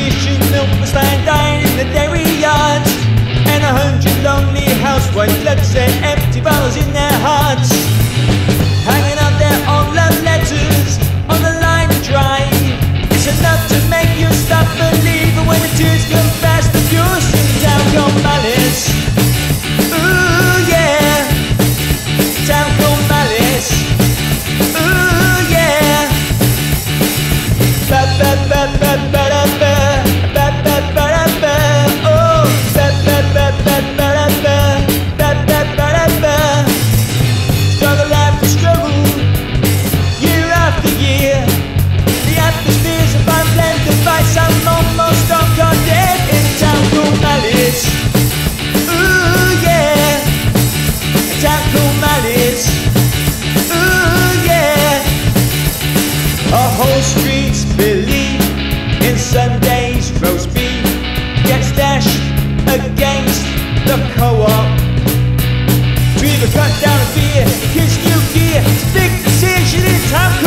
issue milk was lying dying in the dairy yard, and 100 lonely housewives left their empty bottles in their hearts, hanging out their own love letters on the line to dry. It's enough to make you stop believing when the tears come fast and pure sin down your malice. Ooh yeah, down your malice. Ooh yeah. Ba ba ba ba ba da ba ba ba ba da ba. Oh, ba ba ba ba ba da ba ba ba ba da ba. Struggle after struggle, year after year. The atmosphere's of unblended device. I'm almost stuck on dead in Tango Malice. Ooh yeah, Tango Malice. Ooh yeah. A whole street's belief in Sunday's roast beef gets dashed against the co-op. To either cut down a beer, kiss new gear, it's a big decision in time.